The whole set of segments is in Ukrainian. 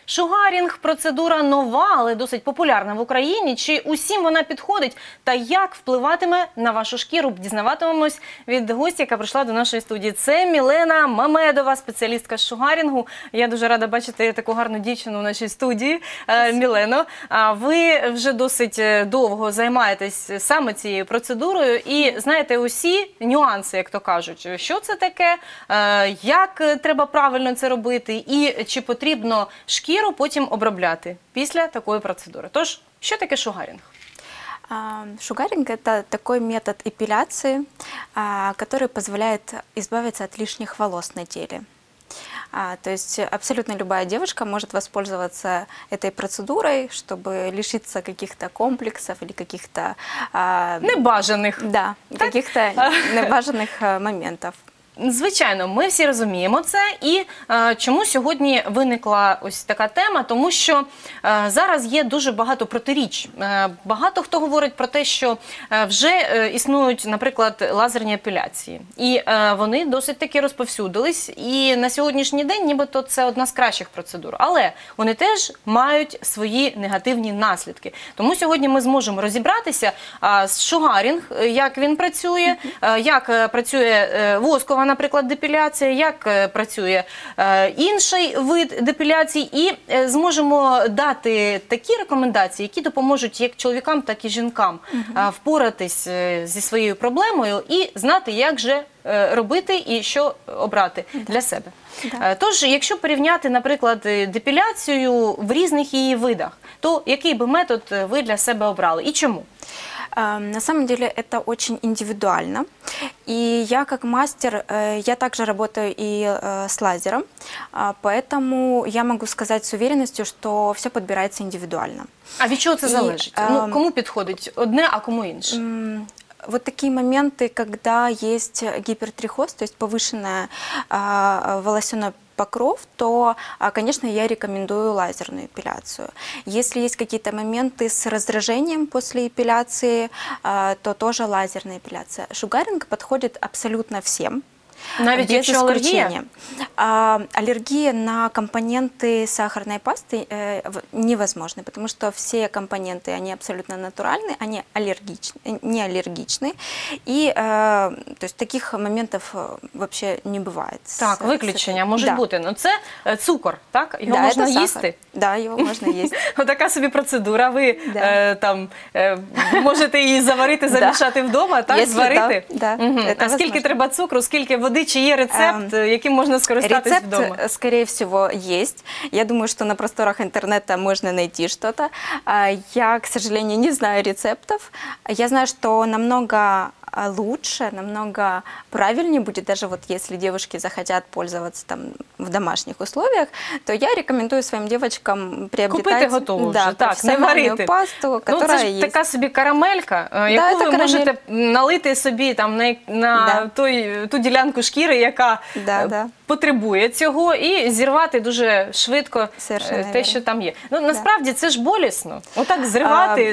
Шугарінг – процедура нова, але досить популярна в Україні. Чи усім вона підходить та як впливатиме на вашу шкіру? Дізнаватимемось від гостя, яка прийшла до нашої студії. Це Мілена Мамедова, спеціалістка з шугарінгу. Я дуже рада бачити таку гарну дівчину в нашій студії. Мілено, ви вже досить довго займаєтесь саме цією процедурою і знаєте усі нюанси, як то кажуть. Що це таке, як треба правильно це робити і чи потрібно шкіру потім обробляти після такої процедури. Тож, що таке шугарінг? Шугаринг – это такой метод эпиляции, который позволяет избавиться от лишних волос на теле. То есть абсолютно любая девушка может воспользоваться этой процедурой, чтобы лишиться каких-то комплексов или каких-то небажаних, каких-то небажаних моментів. Звичайно, ми всі розуміємо це. І чому сьогодні виникла ось така тема? Тому що зараз є дуже багато протиріч. Багато хто говорить про те, що вже існують, наприклад, лазерні епіляції. І вони досить таки розповсюдились. І на сьогоднішній день нібито це одна з кращих процедур. Але вони теж мають свої негативні наслідки. Тому сьогодні ми зможемо розібратися з шугарінг, як він працює, як працює воскова, наприклад, депіляція, як працює інший вид депіляції, і зможемо дати такі рекомендації, які допоможуть як чоловікам, так і жінкам впоратись зі своєю проблемою і знати, як же робити і що обрати для себе. Тож, якщо порівняти, наприклад, депіляцію в різних її видах, то який би метод ви для себе обрали і чому? На самом деле это очень индивидуально, и я как мастер, я также работаю и с лазером, поэтому я могу сказать с уверенностью, что все подбирается индивидуально. А від чого це залежить? Кому підходить одне, а кому інше? Вот такие моменты, когда есть гипертрихоз, то есть повышенная волосяной покров, то, конечно, я рекомендую лазерную эпиляцию. Если есть какие-то моменты с раздражением после эпиляции, то тоже лазерная эпиляция. Шугаринг подходит абсолютно всем. Навіть без исключения. Аллергия на компоненты сахарной пасты невозможны, потому что все компоненты, они абсолютно натуральные, они не аллергичны, и то есть таких моментов вообще не бывает. Так, виключення можуть бути. Ну це цукор, так? Його можна їсти? Да, його можна їсти. Отака собі процедура. Ви там можете її заварити, замішати вдома, так? Зварити? А скільки треба цукру, скільки води, чи є рецепт, яким можна скористатись вдома? Рецепт, скорее всего, есть. Я думаю, что на просторах интернета можно найти что-то. Я, к сожалению, не знаю рецептов. Я знаю, что намного лучше, намного правильнее будет, даже вот если девушки захотят пользоваться там в домашних условиях, то я рекомендую своим девочкам приобретать профессиональную пасту, которая есть. Це така собі карамелька, яку ви можете налити собі там на ту ділянку шкіри, яка потребує цього, і зірвати дуже швидко те, що там є. Ну, насправді це ж болісно. Отак зривати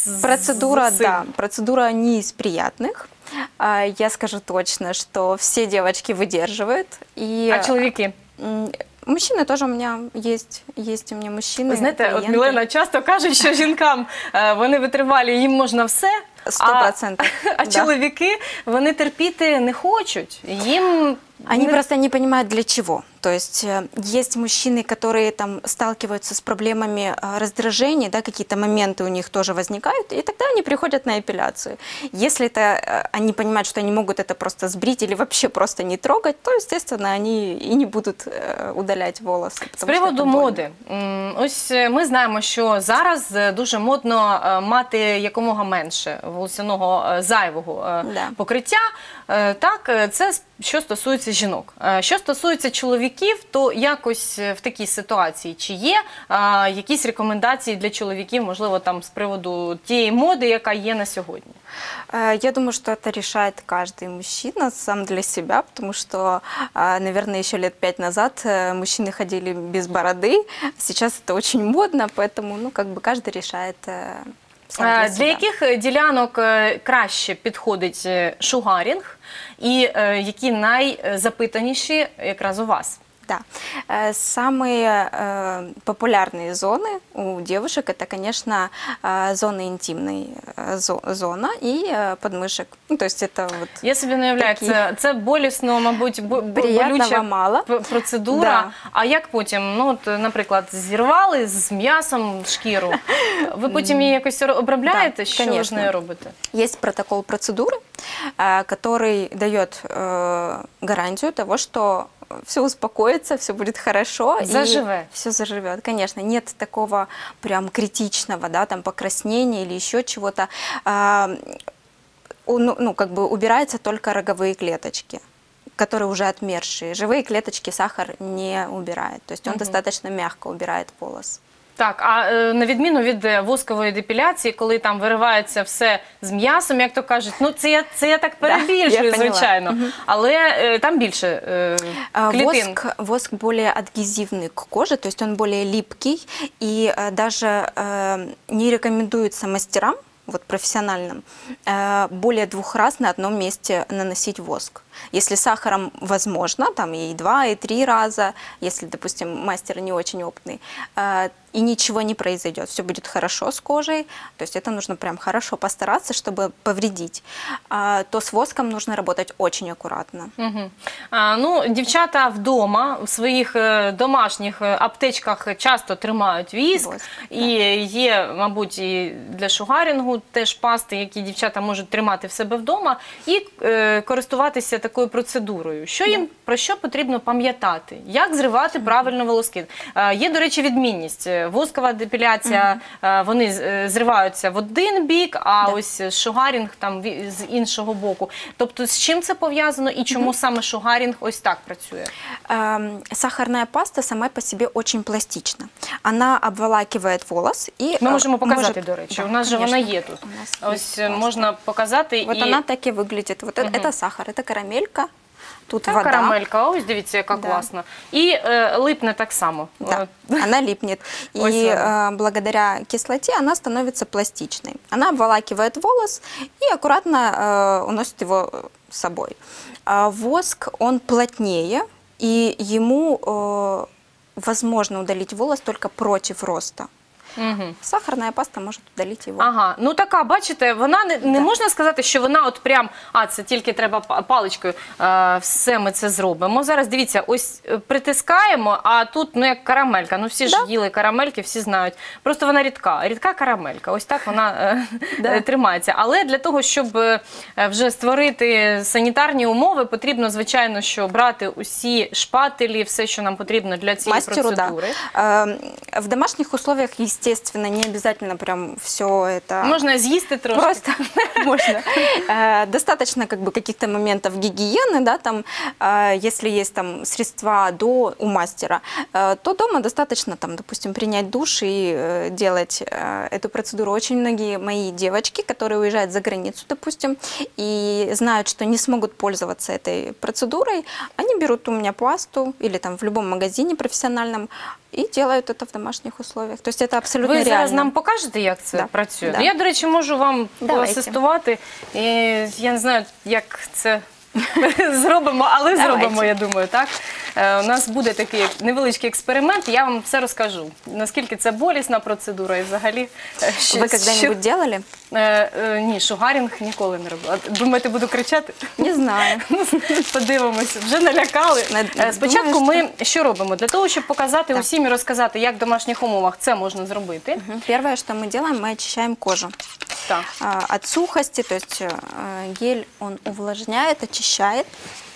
процедура не из приятных. Я скажу точно, что все девочки выдерживают. А человеки? Мужчины тоже у меня есть у меня мужчины. Ви знаєте, от Мілена часто каже, що жінкам вони витривалі, їм можна все, 100%. А чоловіки, вони терпіти не хочуть. Їм Они просто не понимают, для чего. То есть есть мужчины, которые там сталкиваются с проблемами раздражения, да, какие-то моменты у них тоже возникают, и тогда они приходят на эпиляцию. Если они понимают, что они могут это просто сбрить или вообще просто не трогать, то, естественно, они и не будут удалять волосы. З приводу моди. Ось ми знаємо, що зараз дуже модно мати якомога менше волосяного зайвого покриття. Так, це що стосується жінок. Що стосується чоловіків, то якось в такій ситуації, чи є якісь рекомендації для чоловіків, можливо, там з приводу тієї моди, яка є на сьогодні? Я думаю, что это решает каждый мужчина сам для себя, потому что, наверное, еще лет 5 назад мужчины ходили без бороды, сейчас это очень модно, поэтому, ну, как бы каждый решает сам для себя. Для яких ділянок краще підходить шугарінг і які найзапитаніші якраз у вас? Да. Самые популярные зоны у девушек это, конечно, зона интимной зона и подмышек. Ну, то есть это вот Я собі не уявляю, це болісно, мабуть, приятного болюча мало. процедура. Да. А як потім? Ну, от, наприклад, зірвали з м'ясом шкіру. Ви потім її якось обробляєте? Да, що конечно. з нею робите? Есть протокол процедуры, который дает гарантию того, что все успокоится, все будет хорошо. Заживет. Все заживет, конечно. Нет такого прям критичного, да, там покраснения или еще чего-то. Ну, как бы убираются только роговые клеточки, которые уже отмершие. Живые клеточки сахар не убирает. То есть он достаточно мягко убирает волос. Так, а на відміну від воскової депіляції, коли там виривається все з м'ясом, як то кажуть, ну це я так перебільшую, я поняла. звичайно, але там більше клітин. Воск более адгезивный к коже, то есть он более липкий, и даже не рекомендуется мастерам, вот профессиональным, более 2 раз на одном месте наносить воск. Если сахаром возможно, там и 2, и 3 раза, если, допустим, мастер не очень опытный, и ничего не произойдет, все будет хорошо с кожей, то есть это нужно прям хорошо постараться, чтобы повредить, то с воском нужно работать очень аккуратно. Угу. Ну, дівчата вдома в своїх домашніх аптечках часто тримають віск, Воск, і є, мабуть, і для шугарінгу теж пасти, які дівчата можуть тримати в себе вдома і користуватися такою процедурою. Що їм, про що потрібно пам'ятати? Як зривати правильно волоски? Є, до речі, відмінність. Воскова депіляція, вони зриваються в один бік, а ось шугарінг там з іншого боку. Тобто з чим це пов'язано і чому саме шугарінг ось так працює? Сахарная паста сама по себе очень пластична. Она обволакивает волос. И Ми можемо показати, до речі. Да, у нас же конечно. вона є тут. У нас Ось есть можна показати. Вот і... она так и выглядит. Вот это сахар, это карамелька. Тут Та вода. карамелька, ось дивіться, яка Да. класна. І липне так само. Да, она липнет. Ой, И слава. благодаря кислоте она становится пластичной. Она обволакивает волос и аккуратно уносит его с собой. Воск, он плотнее, и ему возможно удалить волос только против роста. Угу. Сахарная паста может удалить его. Ага, ну така, бачите, вона не можна сказати, що вона от прям, це тільки треба паличкою, все ми це зробимо. Зараз, дивіться, ось притискаємо, а тут, ну, як карамелька, ну, всі ж їли карамельки, всі знають. Просто вона рідка карамелька, ось так вона тримається. Але для того, щоб вже створити санітарні умови, потрібно, звичайно, що брати усі шпателі, все, що нам потрібно для цієї процедури. Да. В домашних условиях, естественно, не обязательно прям все это... Можна з'їсти трошки. Просто можно. Достаточно как бы каких-то моментов гигиены, да, там, если есть там средства у мастера, то дома достаточно там, допустим, принять душ и делать эту процедуру. Очень многие мои девочки, которые уезжают за границу, допустим, и знают, что не смогут пользоваться этой процедурой, они берут у меня пасту или там в любом магазине профессиональном и делают это в домашних условиях. То есть это абсолютно реально. Ви зараз нам покажете, як це працює? Да. Ну, я, до речі, можу вам Давайте. поасистувати. Я не знаю, як це зробимо, але зробимо, я думаю, так? У нас буде такий невеличкий експеримент, я вам все розкажу. Наскільки це болісна процедура і взагалі... Ви коли-небудь делали? Ні, шугарінг ніколи не робила. Думаєте, буду кричати? Не знаю. Подивимося, вже налякали. Спочатку ми що робимо? Для того, щоб показати усім і розказати, як в домашніх умовах це можна зробити. Первое, что мы делаем, мы очищаем кожу. Так. От сухости, то есть гель он увлажняет, очищает.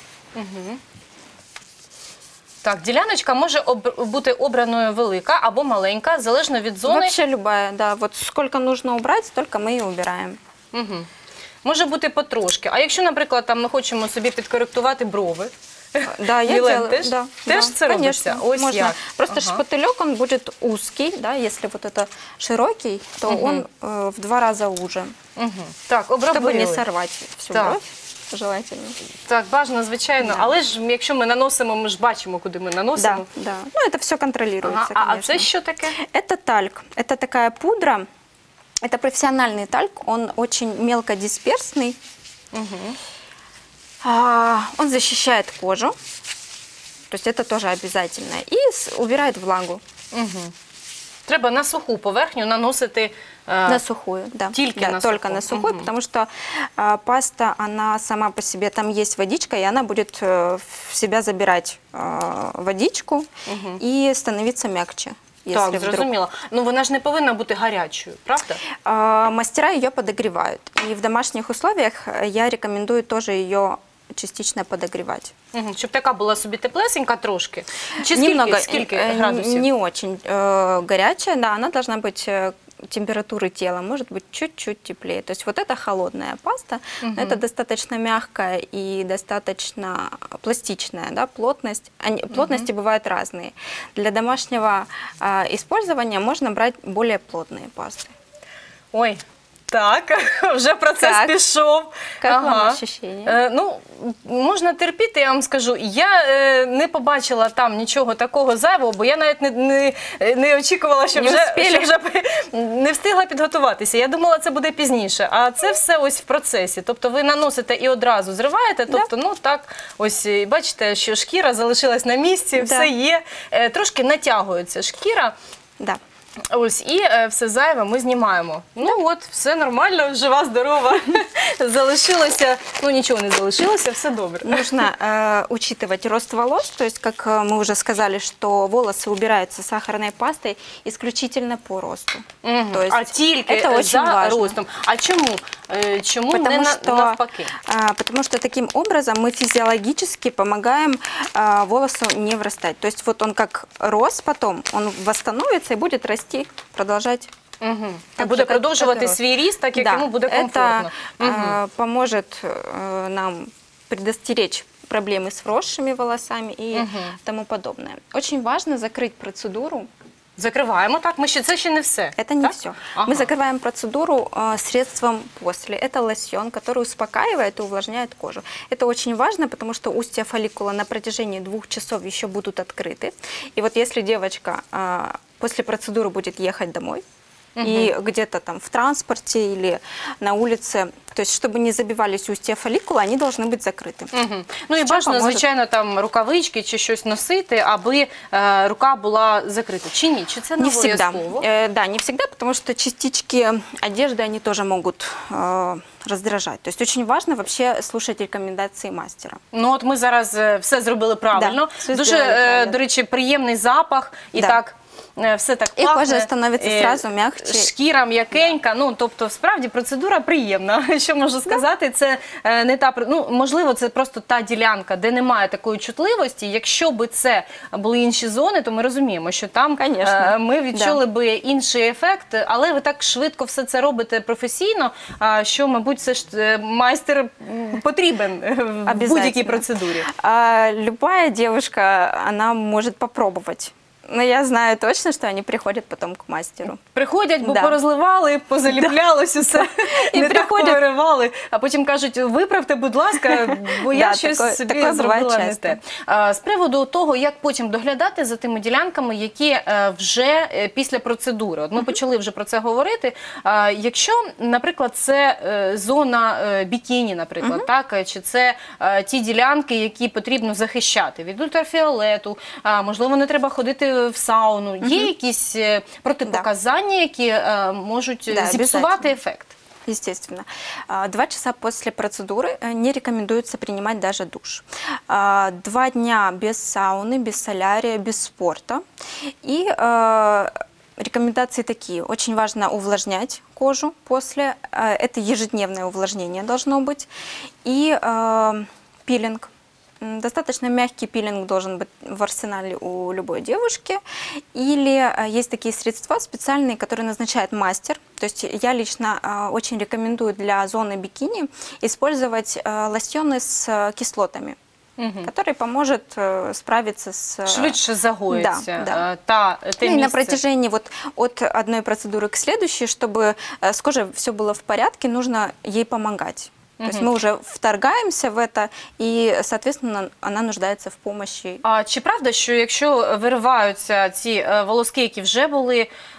Так, діляночка може бути обраною велика або маленька, залежно від зони. Вообще любая, да. Вот сколько нужно убрать, столько мы и убираем. Угу. Може бути потрошки. А якщо, наприклад, там ми хочемо собі підкоректувати брови, Да, я Милен, делаю. теж? Да, Теж да, це робиться? конечно, Ось можно. як. Просто шпателек, он будет узкий, да, если вот это широкий, то он в 2 раза уже. Угу. Так, Чтобы не обробили. сорвать всю Так. бровь, желательно. Так, бажано, звичайно. Але ж, якщо ми наносимо, ми ж бачимо, куди ми Да, наносимо. да. Ну, это все контролируется, Ага. А конечно. це що таке? Это тальк. Это такая пудра. Это профессиональный тальк. Он очень мелкодисперсный. Он защищает кожу. То есть это тоже обязательно. И убирает влагу. Треба на суху поверхню наносити На сухую, да. Тільки Да, на только сухую. на сухую, потому что паста, она сама по себе, там есть водичка, и она будет в себя забирать водичку и становиться мягче. Так, Если вдруг. зрозуміло. Ну вона ж не повинна бути гарячою, правда? Мастера ее подогревают. И в домашних условиях я рекомендую тоже ее частично подогревать. Щоб така була собі теплесенька трошки. Чи Немного, скільки градусів? не очень горячая, да, она должна быть температуры тела, может быть чуть-чуть теплее. То есть вот это холодная паста, но это достаточно мягкая и достаточно пластичная, да, плотность. Плотности бывают разные. Для домашнего использования можно брать более плотные пасты. Ой, так, вже процес Так. пішов. Як вам ощущення? Ну, можна терпіти, я вам скажу. Я не побачила там нічого такого зайвого, бо я навіть не очікувала, що Не вже успіли. не встигла підготуватися. Я думала, це буде пізніше. А це все ось в процесі. Тобто ви наносите і одразу зриваєте. Тобто, ну так, ось бачите, що шкіра залишилась на місці, все є. Трошки натягується шкіра. Да. Ось, і все зайве ми знімаємо. Ну от, все нормально, жива, здорова. Залишилося, ну нічого не залишилося, все добре. Нужно учитывать рост волос, то есть, как мы уже сказали, что волосы убираются сахарной пастой исключительно по росту. То есть А тільки это очень за важно. ростом. А чому? Чому не навпаки? Потому что таким образом мы физиологически помогаем волосу не врастать. То есть вот он как рос потом, он восстановится и будет расти, продолжать. І буде как продовжувати рос. свій ріст, так як Да, йому буде комфортно. это поможет нам предостеречь проблемы с вросшими волосами и тому подобное. Очень важно закрыть процедуру. Закриваємо, так? Це ще не все. Это не так? все. Ага. Мы закрываем процедуру средством после. Это лосьон, который успокаивает и увлажняет кожу. Это очень важно, потому что устья фолликула на протяжении 2 часов еще будут открыты. И вот если девочка после процедуры будет ехать домой, и где-то там в транспорте или на улице, то есть чтобы не забивались устья фолликула, они должны быть закрыты. Ну і Що бажано, поможе? звичайно, там рукавички чи щось носити, аби рука була закрита. Чи ні? Чи це не Не всегда. обов'язково? Да, не всегда, потому что частички одежды, они тоже могут раздражать. То есть очень важно вообще слушать рекомендации мастера. Ну от ми зараз все зробили правильно. Да, все Дуже, зробили правильно. до речі, приємний запах і Да. так. Все так І пахне. кожа становиться зразу м'якче. Шкіра м'якенька. Ну, тобто, справді, процедура приємна. Що можу сказати, це не та... Ну, можливо, це просто та ділянка, де немає такої чутливості. Якщо б це були інші зони, то ми розуміємо, що там Конечно. ми відчули би інший ефект. Але ви так швидко все це робите професійно, що, мабуть, це ж майстер потрібен в будь-якій процедурі. Любая девушка, она может попробовать. Но я знаю точно, что они приходят потом к мастеру. Приходять, бо Да. порозливали, позаліплялось усе, І не так приходять. повиривали, а потім кажуть, виправте, будь ласка, бо я Да, щось таке собі буває зробила не часто. те. З приводу того, як потім доглядати за тими ділянками, які вже після процедури. От ми почали вже про це говорити. Якщо, наприклад, це зона бікіні, наприклад, так, чи це ті ділянки, які потрібно захищати від ультрафіолету, можливо, не треба ходити в сауну. Є якісь протипоказання, які можуть Да, зіпсувати обязательно. ефект? Естественно. 2 часа после процедуры не рекомендуется принимать даже душ. 2 дня без сауны, без солярия, без спорта. И рекомендации такие. Очень важно увлажнять кожу после. Это ежедневное увлажнение должно быть. И пилинг. Достаточно мягкий пилинг должен быть в арсенале у любой девушки. Или есть такие средства специальные, которые назначает мастер. То есть я лично очень рекомендую для зоны бикини использовать лосьоны с кислотами, который поможет справиться с... Швидше загоїться Да, те Ну и на місце. протяжении вот от одной процедуры к следующей, чтобы с кожей все было в порядке, нужно ей помогать. То есть мы уже вторгаемся в это, и, соответственно, она нуждается в помощи. А чи правда, що якщо вириваються ці волоски, які вже були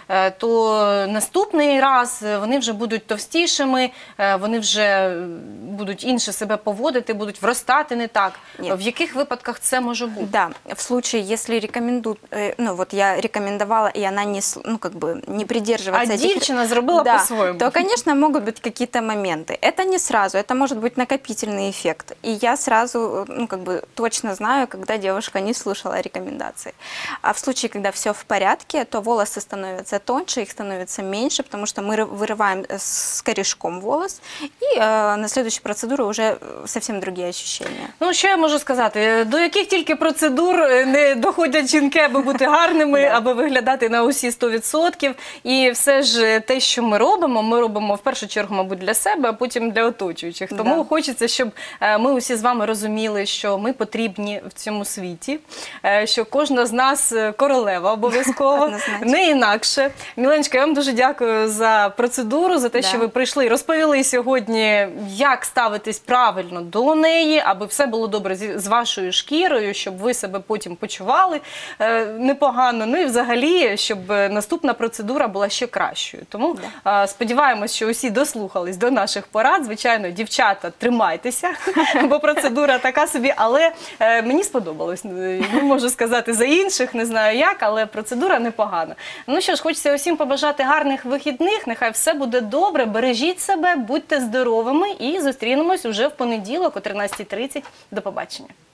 то наступний раз вони вже будуть товстішими, вони вже будуть інше себе поводити, будуть вростати не так. Ні. В яких випадках це може бути? Да, в случае, если рекомендуют, ну вот я рекомендовала, и она не, ну, как бы не придерживается А этих... дівчина зробила Да, по-своєму. то, конечно, могут быть какие-то моменты. Это не сразу, это может быть накопительный эффект. И я сразу, ну, как бы точно знаю, когда девушка не слушала рекомендаций. А в случае, когда все в порядке, то волосы становятся тоньше, их становится меньше, потому что мы вырываем с корешком волос, и на следующей процедуре уже совсем другие ощущения. Ну, що я можу сказати? До яких тільки процедур не доходять жінки, аби бути гарними, аби виглядати на усі 100%. І все ж те, що ми робимо в першу чергу, мабуть, для себе, а потім для оточуючих. Тому хочеться, щоб ми усі з вами розуміли, що ми потрібні в цьому світі, що кожна з нас королева обов'язково, Однозначно. не інакше. Міленочка, я вам дуже дякую за процедуру, за те, що ви прийшли і розповіли сьогодні, як ставитись правильно до неї, аби все було добре з вашою шкірою, щоб ви себе потім почували непогано. Ну і взагалі, щоб наступна процедура була ще кращою. Тому сподіваємось, що усі дослухались до наших порад. Звичайно, дівчата, тримайтеся, бо процедура така собі, але мені сподобалось. Не можу сказати за інших, не знаю як, але процедура непогана. Ну що ж, хочеться усім побажати гарних вихідних, нехай все буде добре, бережіть себе, будьте здоровими і зустрінемось уже в понеділок о 13:30. До побачення.